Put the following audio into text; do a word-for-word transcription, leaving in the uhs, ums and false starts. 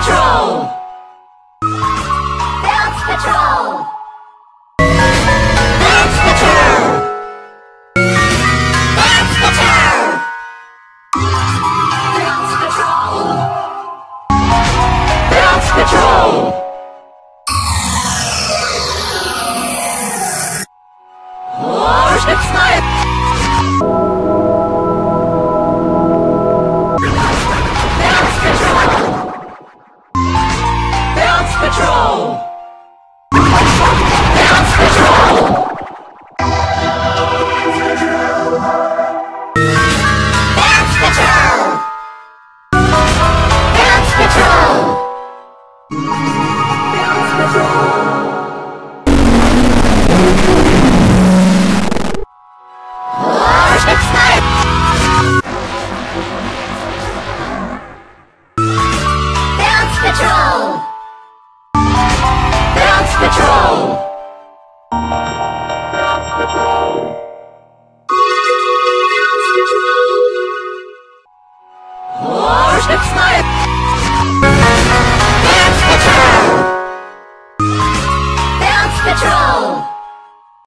Patrol! Bounce Patrol! Bounce Patrol! Bounce Patrol! Bounce Patrol! Bounce Patrol! Warship Snipe! Bounce Patrol! Bounce Patrol! Bounce Patrol! Bounce Patrol! Bounce Patrol! Bounce Patrol!